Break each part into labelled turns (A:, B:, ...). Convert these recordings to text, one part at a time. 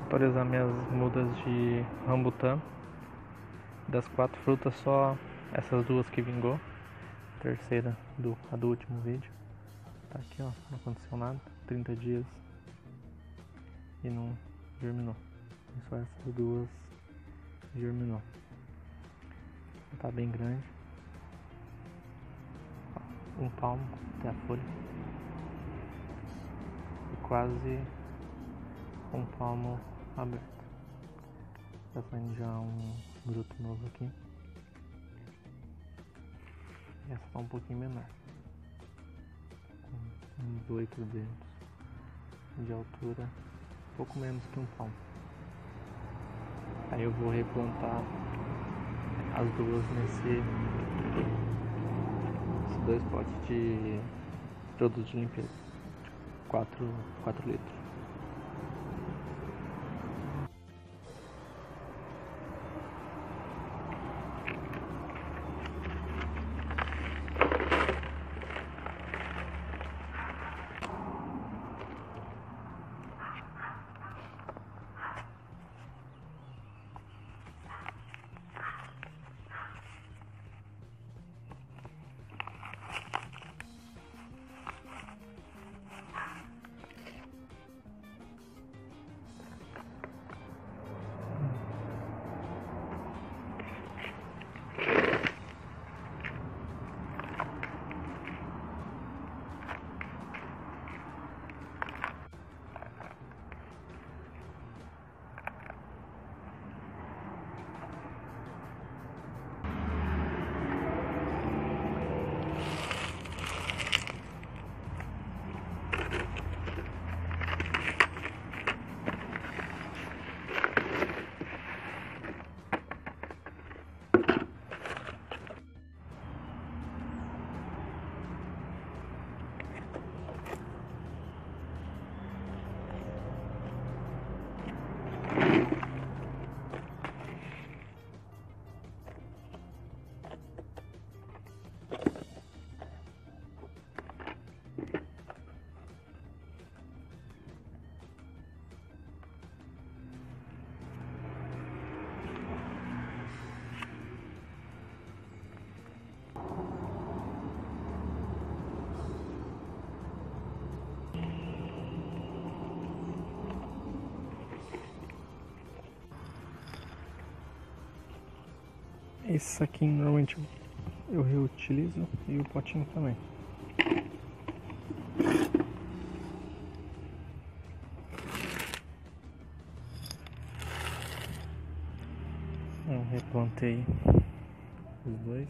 A: Atualizar minhas mudas de rambutan. Das 4 frutas, só essas duas que vingou. A terceira a do último vídeo. Tá aqui, ó, não aconteceu nada. 30 dias e não germinou. E só essas duas germinou. Tá bem grande. Um palmo até a folha. E quase um palmo aberto. Tá saindo já um broto novo aqui. E essa tá um pouquinho menor. Com uns 8 dedos de altura, pouco menos que um palmo. Aí eu vou replantar as duas nesses 2 potes de produto de limpeza, 4 litros. Esse saquinho normalmente eu reutilizo e o potinho também. Eu replantei os dois.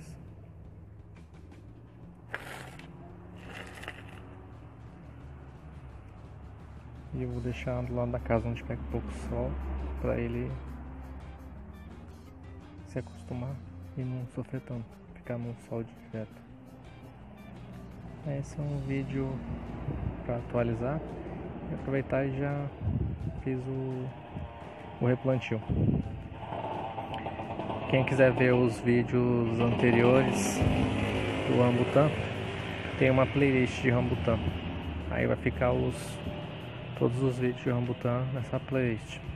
A: E eu vou deixar do lado da casa onde pega pouco sol, para ele se acostumar e não sofrer tanto, ficar no sol direto. Esse é um vídeo para atualizar e aproveitar e já fiz o replantio. Quem quiser ver os vídeos anteriores do rambutan, tem uma playlist de rambutan. Aí vai ficar todos os vídeos de rambutan nessa playlist.